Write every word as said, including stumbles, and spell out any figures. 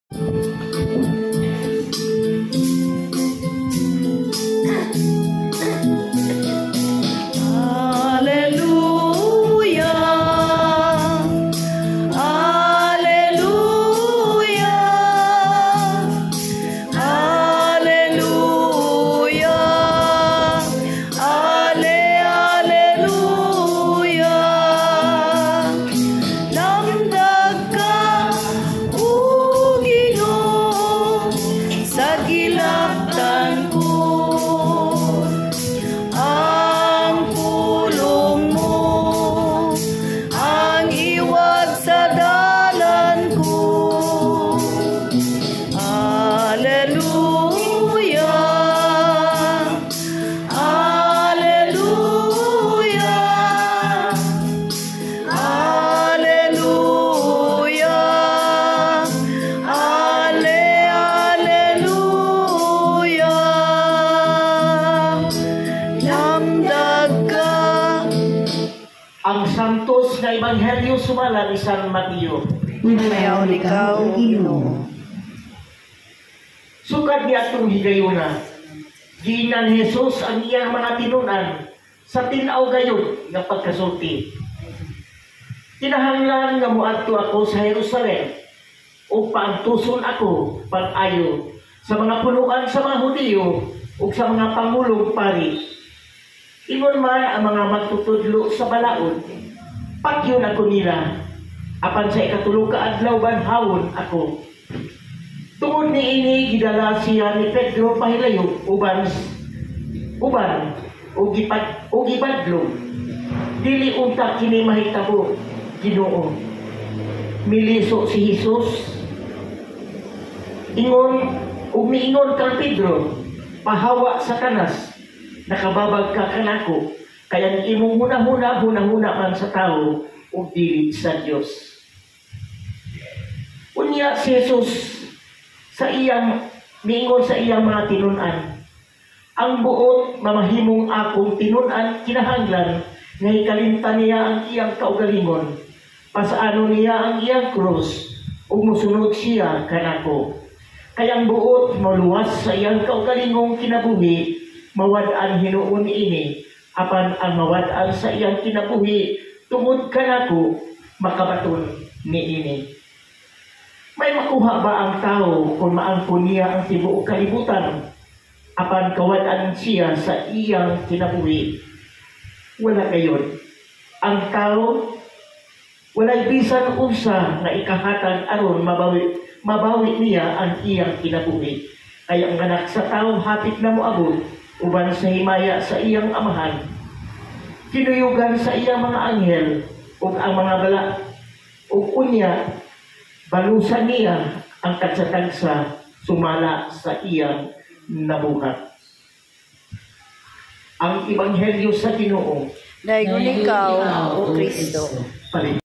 Gilaktan ko ang pulong mo, ang iwag sa dalan ko. Alleluia, alleluia, alleluia, alle ang santos nga ebanghelyo sumala ni San Mateo. Mayaw ikaw, Ginoo. Sukad ni atong higayuna, ginan Jesus ang iyang mga tinunan sa tinaw gayud nga pagkasulti. Kinahanglan nga moadto ako sa Jerusalem ug paantuson ako pag-ayo sa mga punuan sa mga Hudiyo ug sa mga pangulong pari. Ingon man ang mga magtutudlo sa balaod, pagyon ako nila, apan sa ikatulong ka adlaw banhawon ako. Tungod ni ini gidala siya ni Pedro pahilayo uban uban o gipad o gibadlo. Dili unta kini mahitabo, Ginoo. Miliso si Jesus. Ingon ug miingon kang Pedro, pahawa sa kanas. Nakababag ka kanako, kaya imong huna-huna, huna-huna man sa tao, o dili sa Diyos. Unya si Jesus, sa iyang, mingon sa iyang mga tinunan, ang buot mamahimong akong tinunan, kinahanglan, nga ikalimtan niya ang iyang kaugalingon, pasaano niya ang iyang krus, o musunod siya kanako. Kayang buot maluwas sa iyang kaugalingong kinabuhi, mawad-an hinuon ini, apan ang mawad-an sa iyang kinabuhi, tungod kanako, makabaton ni ini. May makuha ba ang tao kung maangkon niya ang tibuok kalibutan, apan kawad-an siya sa iyang kinabuhi? Wala gayon. Ang tao, walay bisan unsa na ikahatag aron mabawi, mabawi niya ang iyang kinabuhi. Kaya ang anak sa tao hapit na moabot, uban sa himaya sa iyang amahan, kinuyugan sa iyang mga anghel, ug ang mga bala, ug unya, balusan niya ang katsatagsa sumala sa iyang nabuhat. Ang ebanghelyo sa Ginoo. Daygon ikaw, O Kristo.